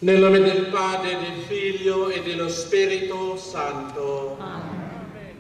Nel nome del Padre, del Figlio e dello Spirito Santo. Amen.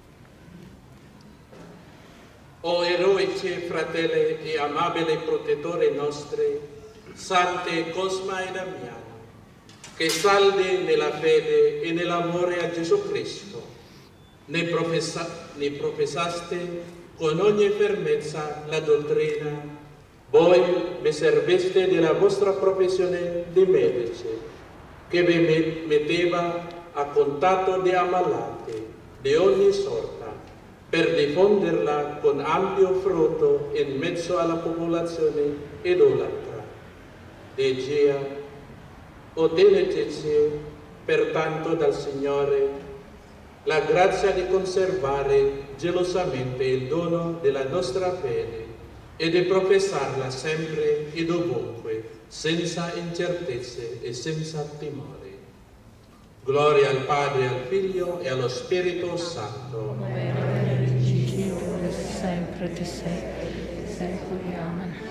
O eroici fratelli e amabili protettori nostri, Sante Cosma e Damiano, che saldi nella fede e nell'amore a Gesù Cristo, ne professaste con ogni fermezza la dottrina. Voi vi serviste della vostra professione di medici, che vi metteva a contatto di ammalati di ogni sorta, per diffonderla con ampio frutto in mezzo alla popolazione idolatra. Dicia, otteneteci pertanto dal Signore la grazia di conservare gelosamente il dono della nostra fede e di professarla sempre e dovunque, senza incertezze e senza timore. Gloria al Padre, al Figlio e allo Spirito Santo. Come era nel principio, ora e sempre di secoli. Amen.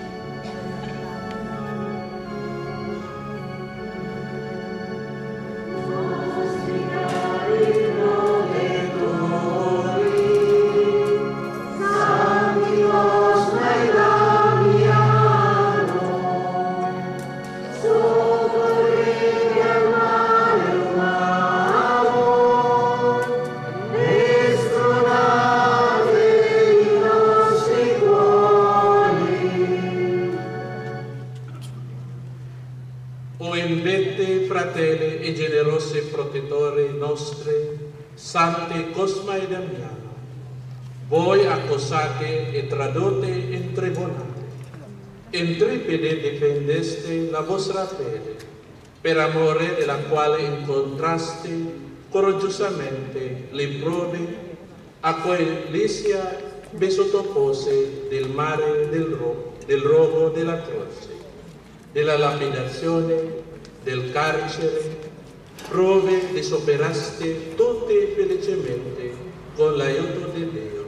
Fratelli e generosi protettori nostri, Santi Cosma e Damiano, voi accusate e tradotte in tribunale, intrepidi difendeste la vostra fede, per amore della quale incontraste coraggiosamente le prove a cui Lisia vi sottopose del mare del rogo della croce, della lapidazione, del carcere, prove che superaste tutte felicemente con l'aiuto di Dio.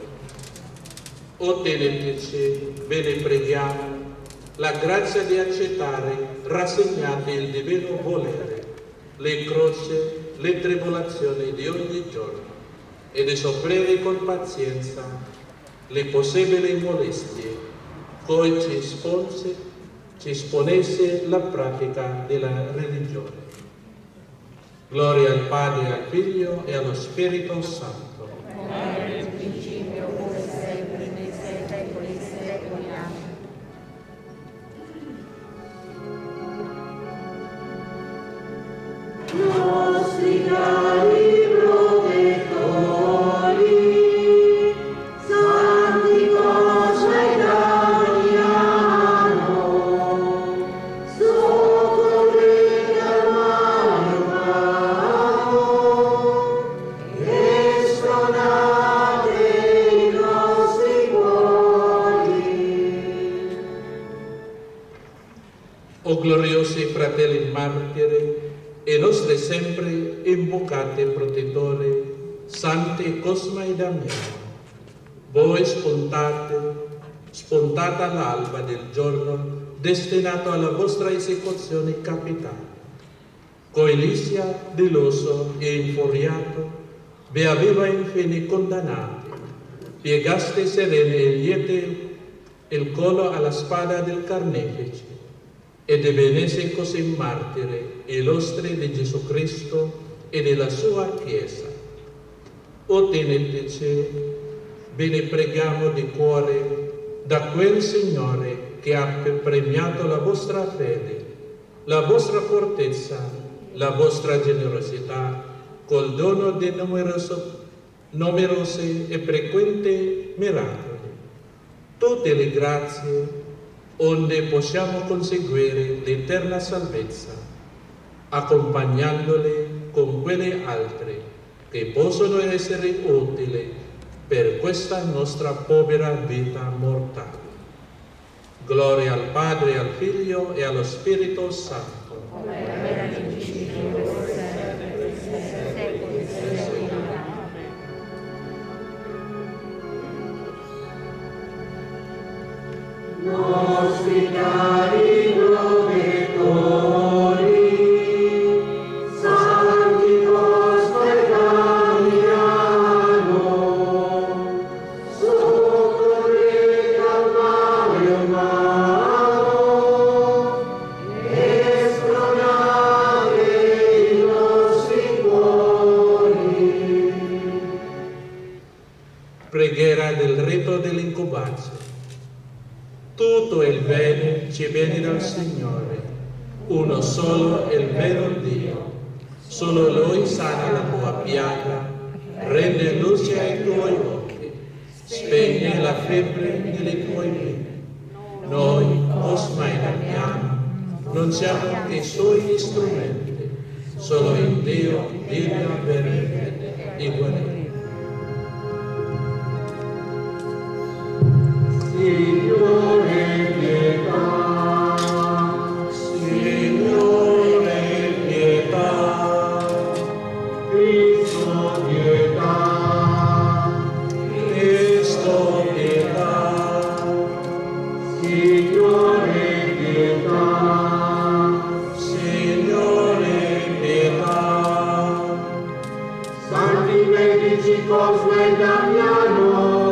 Otteneteci, ve ne preghiamo, la grazia di accettare rassegnati il divino volere, le croci, le tribolazioni di ogni giorno e di soffrire con pazienza le possibili molestie, cui ci esponesse la pratica della religione. Gloria al Padre, al Figlio e allo Spirito Santo. Come era nel principio, ora e sempre, nei secoli e secoli. Amen. Nostri cari protettori, Santi Cosma e Damiano, soccorrete al male umano e spronate i nostri cuori. O gloriosi fratelli martiri, e nostri sempre invocati protettori, Santi Cosma e Damiano, voi spuntata all'alba del giorno destinato alla vostra esecuzione capitale. Coi Lisia, deluso e infuriato, vi aveva infine condannati, piegaste serene e liete il collo alla spada del carnefice, e divenisse così martire illustri di Gesù Cristo e della sua Chiesa. Otteneteci, ve ne preghiamo di cuore, da quel Signore che ha premiato la vostra fede, la vostra fortezza, la vostra generosità, col dono di numerosi e frequenti miracoli. Tutte le grazie onde possiamo conseguire l'eterna salvezza, accompagnandole con quelle altre che possono essere utili per questa nostra povera vita mortale. Gloria al Padre, al Figlio e allo Spirito Santo. Come era nel principio, ora e sempre, nei secoli e secoli. Amen. Nostri cari protettori, pratica del rito dell'incubazione. Tutto il bene ci viene dal Signore, uno solo è il vero Dio. Solo Lui sana la tua piaga, rende luce ai tuoi occhi, spegne la febbre delle tue vene. Noi, osmai l'abbiamo, non siamo che i suoi strumenti, solo in Dio vive a bene e guarire. Signore pietà, Signore pietà, Cristo pietà, Cristo pietà, Signore pietà, Signore pietà, Santi medici Cosmo e Damiano,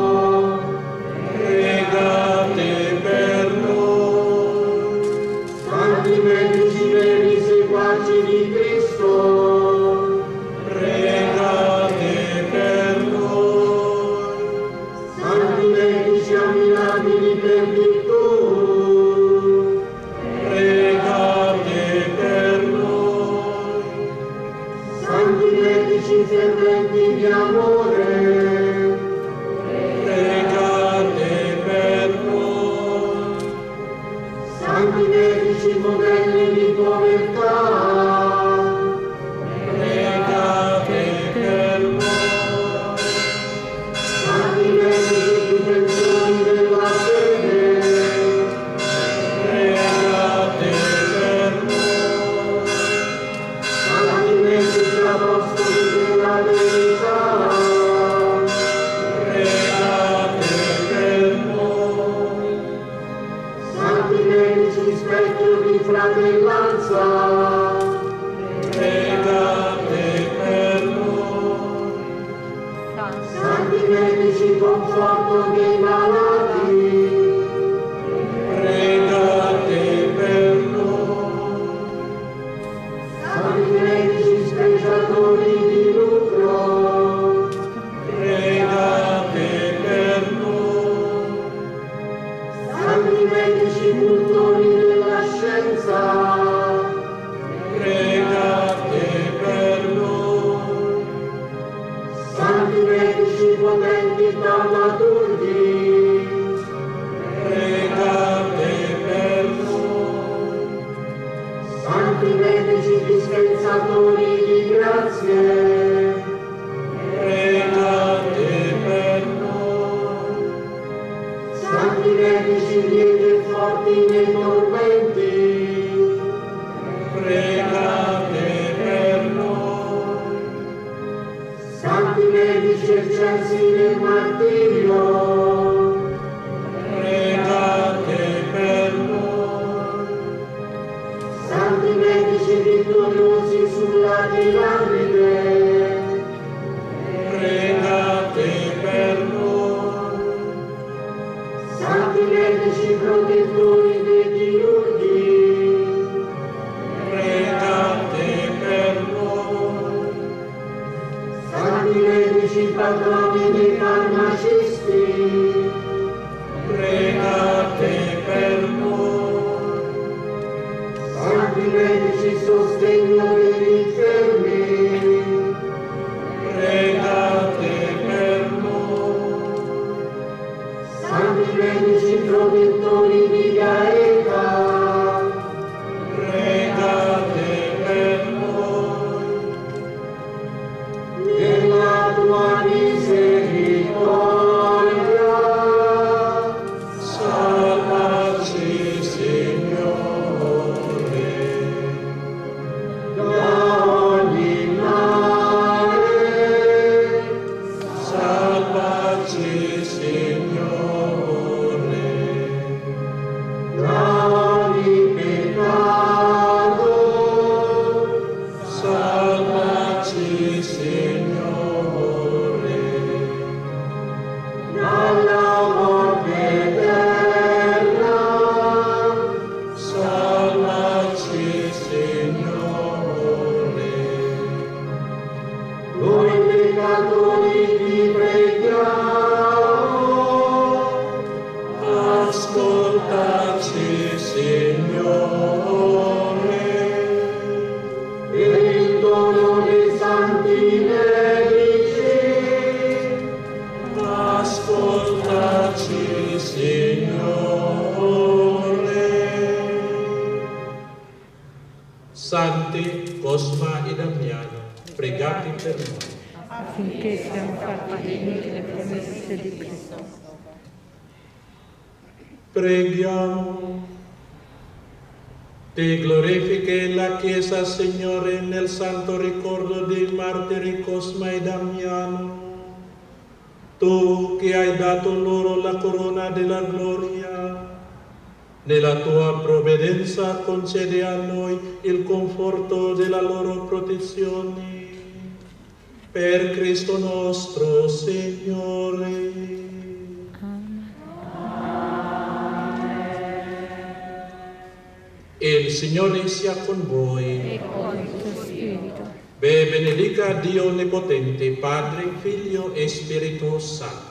pregate per noi. Santi medici veri seguaci di Cristo, Pregate per noi. Santi medici ammirabili per virtù, Pregate per noi. Santi medici ferventi di amore, Pregate per noi. Santi medici modelli di povertà, Pregate per noi. Santi medici difensori della fede, Pregate per noi. Santi medici apostoli della verità, Pregate per noi. Santi medici specchio di fratellanza, Pregate per noi. Santi medici conforto dei malati, Pregate per noi. Santi medici speciatori di lucro, Pregate per noi. Santi medici cultori della scienza, Pregate per noi. Santi medici potenti taumaturghi, Pregate per noi. Santi medici dispensatori di grazie, Pregate per noi. Santi medici lieti e forti nei tormenti, Pregate per noi. Santi medici eccelsi nel martirio, Pregate per noi. Santi medici vittoriosi sulla piramide, Pregate per noi. Santi medici protettori dei chirurghi, Pregate per noi. Santi medici patroni dei farmacisti, Pregate per noi. Santi medici sostegno degli infermi, Pregate per noi. Santi medici protettori di Gaeta, Pregate per noi. nella tua miseria Aiutaci, Signore. Santi Cosma e Damiano, pregate per noi. Affinché siamo fatti degni delle promesse di Cristo. Preghiamo. Ti glorifichi la Chiesa, Signore, nel santo ricordo dei martiri Cosma e Damiano. Tu che hai dato loro la corona della gloria, nella tua provvidenza concedi a noi il conforto della loro protezione. Per Cristo nostro Signore. Il Signore sia con voi. E con il tuo spirito. Benedica Dio Onnipotente, Padre, Figlio e Spirito Santo.